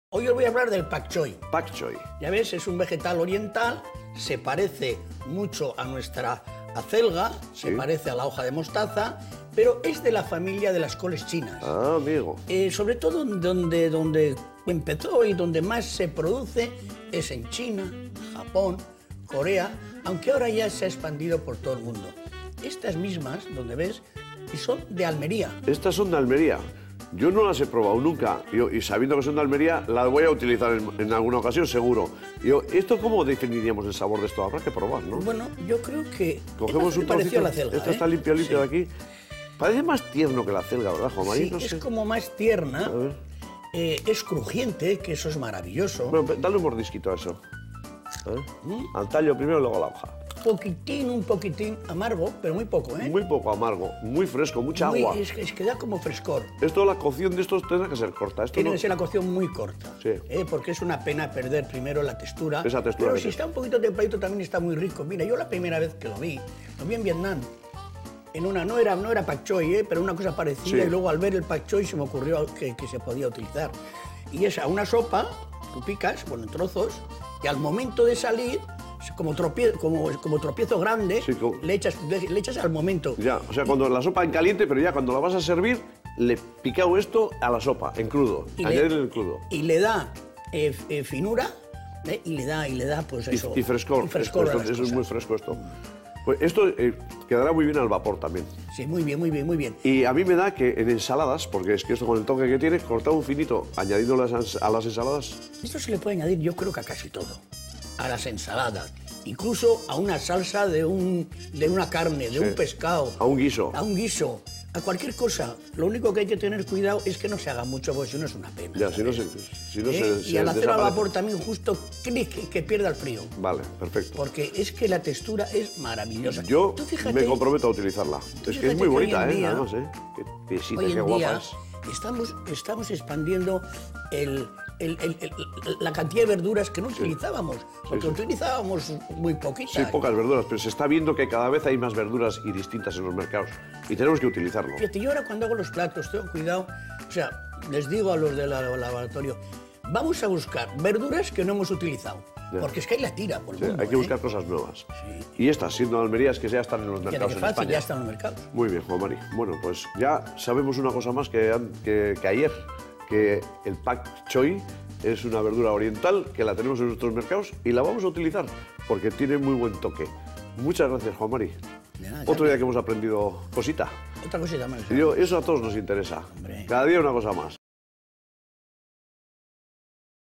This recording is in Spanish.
Hoy os voy a hablar del pak choi. Pak choi. Ya ves, es un vegetal oriental, se parece mucho a nuestra acelga, se parece a la hoja de mostaza, pero es de la familia de las coles chinas. Ah, amigo. Sobre todo donde empezó y donde más se produce es en China, Japón, Corea, aunque ahora ya se ha expandido por todo el mundo. Estas mismas, donde ves, son de Almería. Estas son de Almería. Yo no las he probado nunca y sabiendo que son de Almería, las voy a utilizar en alguna ocasión, seguro. ¿Esto cómo definiríamos el sabor de esto? Habrá que probar, ¿no? Bueno, yo creo que cogemos un parecido trocito, a la acelga. Esto está limpio de aquí. Parece más tierno que la acelga, ¿verdad, Juan María? Sí, no sé. es como más tierna, es crujiente, que eso es maravilloso. Bueno, dale un mordisquito a eso. Al tallo primero, luego a la hoja. Un poquitín amargo, pero muy poco, ¿eh? Muy poco amargo, muy fresco, mucha agua. Es que da como frescor. Esto, la cocción de estos tendrá que ser corta. Esto Tiene no... que ser la cocción muy corta, Sí. Porque es una pena perder primero la textura. Esa textura. Pero si está un poquito templadito también está muy rico. Mira, yo la primera vez que lo vi en Vietnam. No era pak choi, pero una cosa parecida, Sí. y luego al ver el pak choi se me ocurrió que se podía utilizar. Y es a una sopa, tú picas, bueno, en trozos, y al momento de salir, como tropiezo grande, Sí, le echas al momento. Ya, o sea, cuando la sopa en caliente, pero ya cuando la vas a servir, le picao esto a la sopa, en crudo, añadirle el crudo. Y le da finura, y le da pues eso. Y frescor. Y frescor a las Eso es cosas. muy fresco esto. Pues esto quedará muy bien al vapor también. Sí, muy bien, muy bien, muy bien. Y a mí me da que en ensaladas, porque es que esto con el toque que tiene, cortado un finito, añadiendo a las ensaladas. Esto se le puede añadir, yo creo que a casi todo. A las ensaladas, incluso a una salsa de una carne, de un pescado. A un guiso. A un guiso, a cualquier cosa. Lo único que hay que tener cuidado es que no se haga mucho, porque si no es una pena. Ya, si no se Y al hacer al desaparece. vapor también justo que pierda el frío. Vale, perfecto. Porque es que la textura es maravillosa. Yo Tú fíjate, me comprometo a utilizarla. Es que fíjate es muy que hoy bonita, en día- además, Qué piesita, hoy qué en guapa día es. estamos expandiendo la cantidad de verduras que no utilizábamos, porque utilizábamos muy poquitas. Sí, pocas verduras, pero se está viendo que cada vez hay más verduras y distintas en los mercados. Y tenemos que utilizarlo. Fíjate, yo ahora cuando hago los platos tengo cuidado, o sea, les digo a los del laboratorio, vamos a buscar verduras que no hemos utilizado, Ya. porque es que hay la tira por el mundo. Hay que buscar cosas nuevas. Sí. Y estas, siendo Almerías, que ya están en los Fíjate mercados qué en fácil, España. ya están en los mercados. Muy bien, Juan Mari. Bueno, pues ya sabemos una cosa más que ayer, que el pak choi es una verdura oriental que la tenemos en nuestros mercados y la vamos a utilizar porque tiene muy buen toque. Muchas gracias, Juan Mari. De nada, Otro día que hemos aprendido cosita. Otra cosita más. Y eso a todos nos interesa. Hombre. Cada día una cosa más.